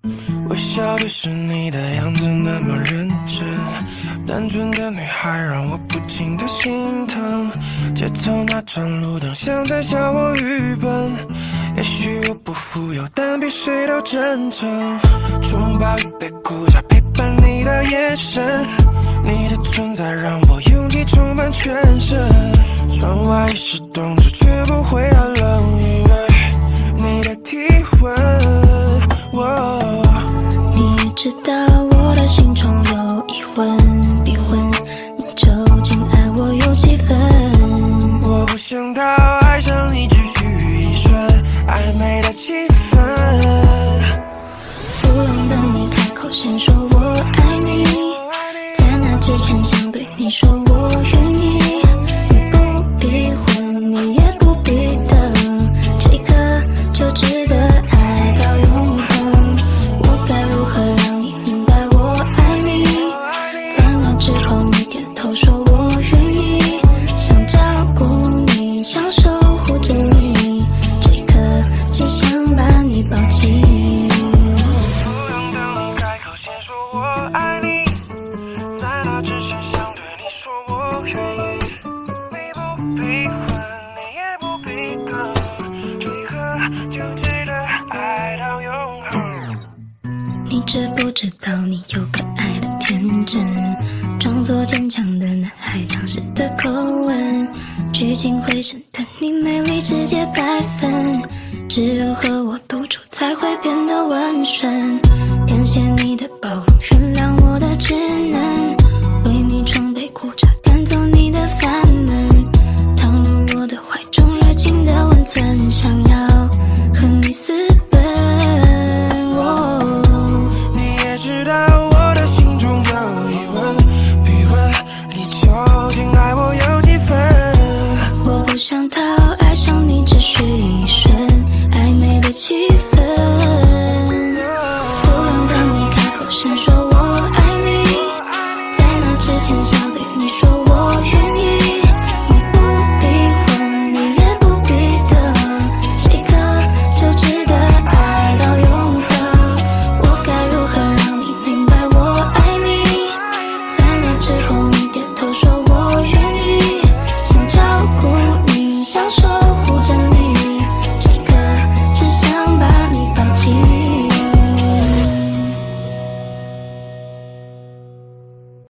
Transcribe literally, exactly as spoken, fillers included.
微笑的是你的样子那么认真，单纯的女孩让我不禁的心疼。街头那盏路灯像在教我愚笨，也许我不富有，但比谁都真诚。拥抱一杯苦茶，陪伴你的眼神，你的存在让我勇气充满全身。窗外已是冬至，却不会太冷，因为你的体温。哦， 你也知道我的心中有一魂，逼婚，你究竟爱我有几分？ 我不想到爱上你只需一瞬暧昧的气氛。 不用等你开口先说我爱你，在那之前想对你说我愿意。你不必问，你也不必等，这个就值得爱到永恒。我该如何让你明白我爱你？在那之后你点头说我愿意，想照顾你，想守护着你，这刻只想把你抱紧。你知不知道你有可爱的天真，装作坚强的男孩强势的口吻，聚精会神的你美丽直接百分，只有和我独处才会变得温顺。感谢你的包容，原谅我的执